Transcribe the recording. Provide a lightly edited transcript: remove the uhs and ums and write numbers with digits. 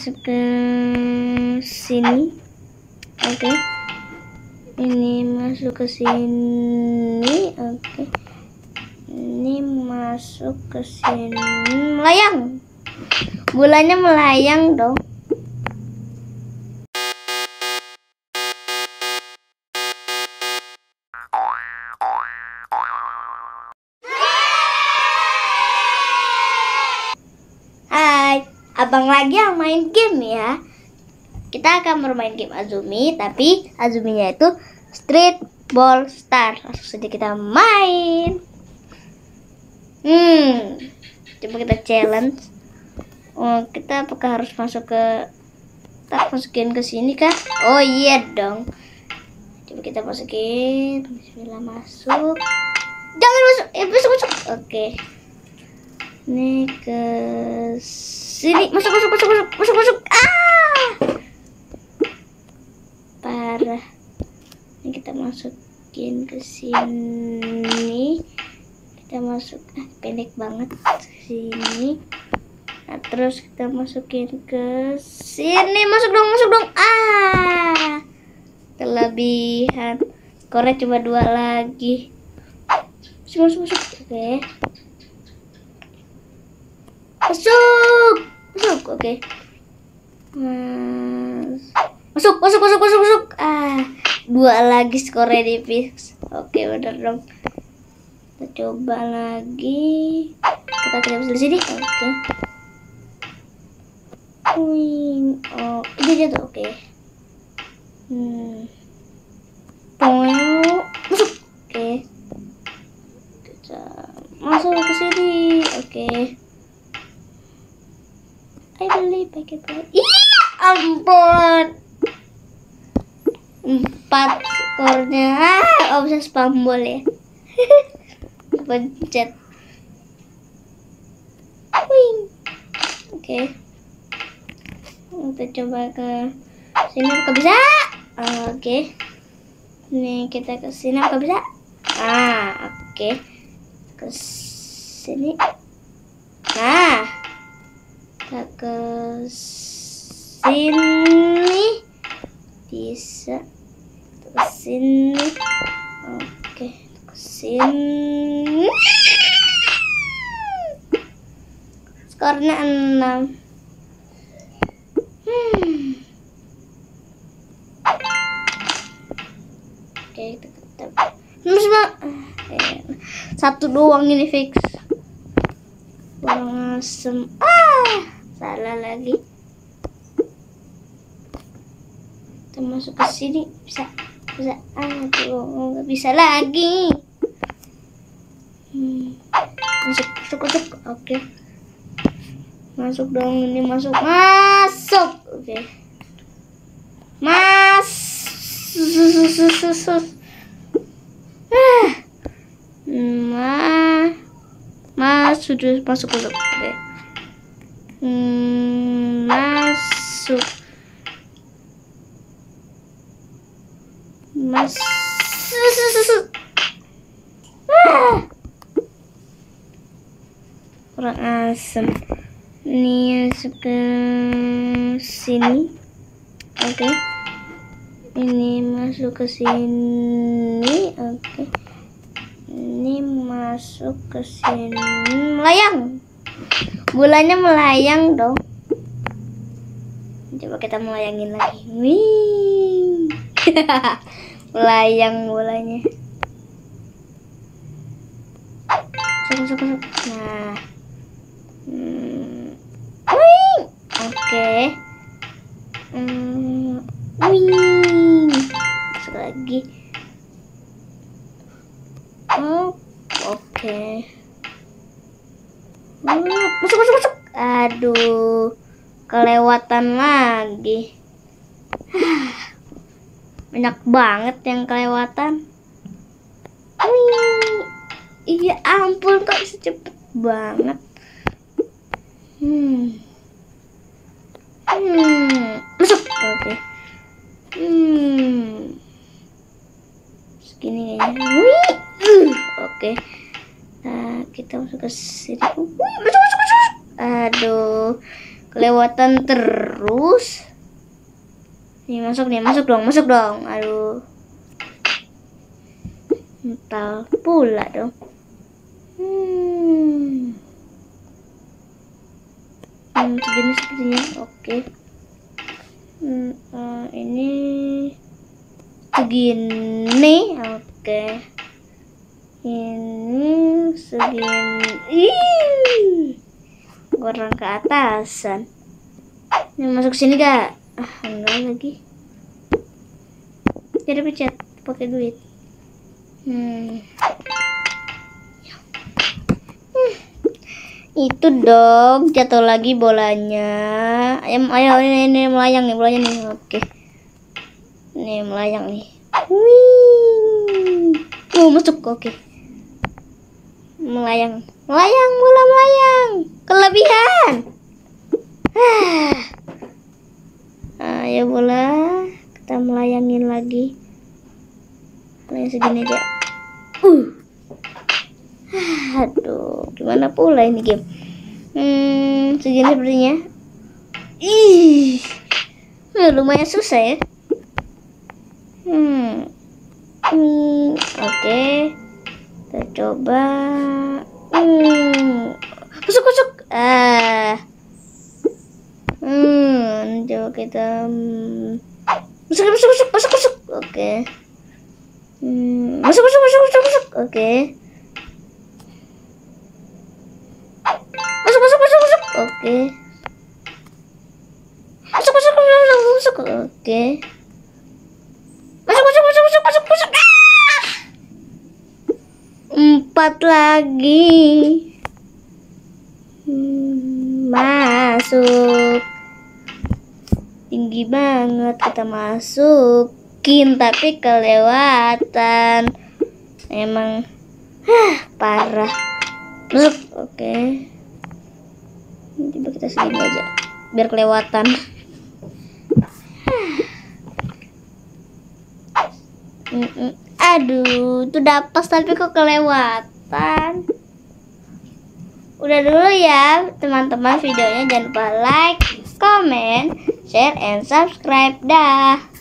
masuk ke sini. Oke. Ini masuk ke sini. Oke. Ini masuk ke sini. Melayang. Bolanya melayang dong. Hai, abang lagi yang main game ya. Kita akan bermain game Azumi, tapi Azuminya itu Street Ball Star. Langsung saja kita main. Coba kita challenge. Oh, kita apakah harus masuk ke? Kita masukin ke sini kah? Oh iya dong. Coba kita masukin. Bismillah, masuk. Jangan masuk. Masuk. Oke. Ini ke sini. Masuk. Parah. Ini kita masukin ke sini. Kita masuk. Pendek banget ke sini. Nah, terus kita masukin ke sini. Masuk dong. Kelebihan. Korek cuma 2 lagi. Masuk. Oke. Masuk. Oke. Masuk. 2 lagi skornya di fix. Oke, bener dong. Kita coba lagi. Kita tidak bisa di sini. Oke. Oh, ini dia tuh. Oke. Masuk. Oke. Kita masuk ke sini. Oke. I believe I can play. Iya, ampun. 4 skornya. Bisa spam ball ya. Pencet. Oke. Kita coba ke sini, apakah bisa? Oke. Ini kita ke sini, apakah bisa? Oke. Ke sini. Nah. Kita ke sini. Bisa. Ke sini. Oke. Ke sini. Skornya 6. Oke, kita tetap. Satu doang ini fix. Kurang asem. Salah lagi. Kita masuk ke sini. Bisa. Aduh, nggak bisa lagi. Masuk. Oke. Masuk dong, ini masuk. Oke. Sudah masuk. Oke. Masuk. Kurang asem. Ini masuk ke sini. Oke. Ini masuk ke sini. Oke. Ini masuk ke sini. Melayang. Bolanya melayang dong. Coba kita melayangin lagi. Wih. Melayang bolanya. Masuk. Nah. Oke. Masuk lagi. Oke. Masuk. Aduh, kelewatan lagi. Banyak banget yang kelewatan. Iya ampun, kok bisa cepet banget. Masuk. Oke. Segini kayaknya. Oke. Nah, kita masuk ke sini. Masuk. Aduh, kelewatan terus. Nih masuk dong. Aduh, mental pula dong. Segini sepertinya. Oke. Ini segini. Oke. Ini segini. Kurang ke atasan. Ini masuk sini gak? Enggak lagi. Jadi pencet pakai duit. Itu dong, jatuh lagi bolanya. Ayo ini melayang nih bolanya nih. Oke. Nih melayang nih. Wih. Masuk. Oke. Melayang. Bola melayang. Kelebihan. Ayo bola, kita melayangin lagi. Melayang segini aja. Aduh, gimana pula ini game? Segini sepertinya. Lumayan susah ya. Oke, kita coba. Masuk. Coba kita masuk. Oke. Masuk. Oke. Oke. Masuk. Oke. Masuk. 4 lagi. Masuk. Tinggi banget kita masukin tapi kelewatan. Emang parah. Masuk. Oke. Coba kita segini aja biar kelewatan. Aduh, itu udah pas tapi kok kelewatan. Udah dulu ya teman-teman videonya, jangan lupa like, comment, share, and subscribe dah.